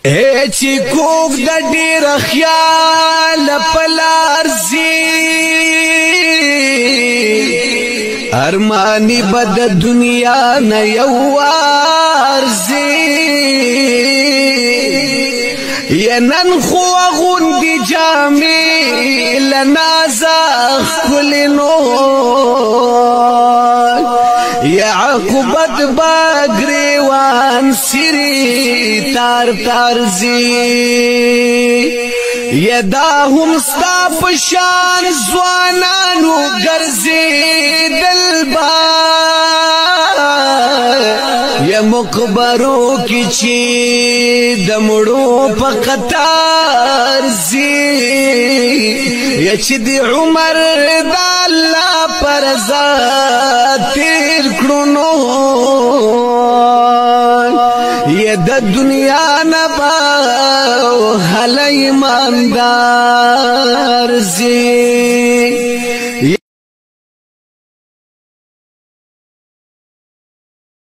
چې کوک د ډیر خیال پلار زی ارمانی بد دنیا نه یوار زی ینن خو غوندی جامی لنازخ کلنو یا عقبت باگریوان سری تار تار زی یدا هم ستا پشان زوانانو گرزی دلبا یا مقبرو کی چی دمڑو پا قطار زی یا چی دی عمر دا اللہ پر ذات تیر کرنو یا دا دنیا نبا حل ایماندار زی